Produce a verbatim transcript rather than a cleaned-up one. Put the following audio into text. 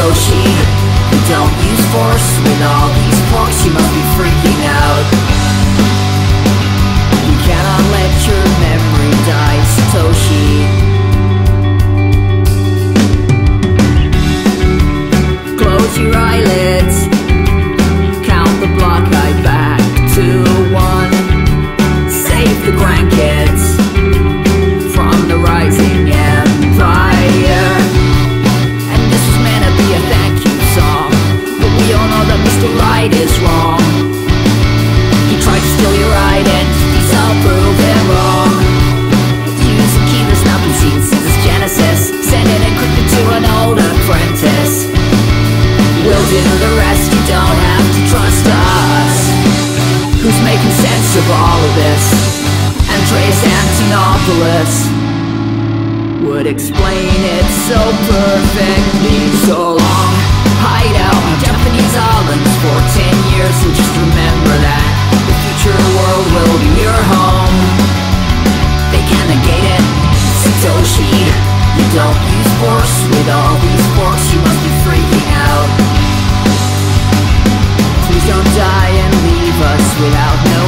Satoshi. You don't use force with all these forks, you must be freaking out. You cannot let your memory die, Satoshi. Close your eyelids, count the block eye back to one. Save the grandkids from the rising empire. And this was meant to be a thank you song, but we all know that Mister Right is wrong. He tried to steal your identity, so prove him wrong. Using keyless nothing seen since its genesis, sending encrypted to an old apprentice. We'll do the rest, you don't have to trust us. Who's making sense of all of this? Andreas Antonopoulos would explain it so perfectly. So long, hide out on Japanese islands for ten years, and just remember that the future world will be your home. They can negate it, Satoshi. You don't use force with all these forks, you must be freaking out. Please don't die and leave us without no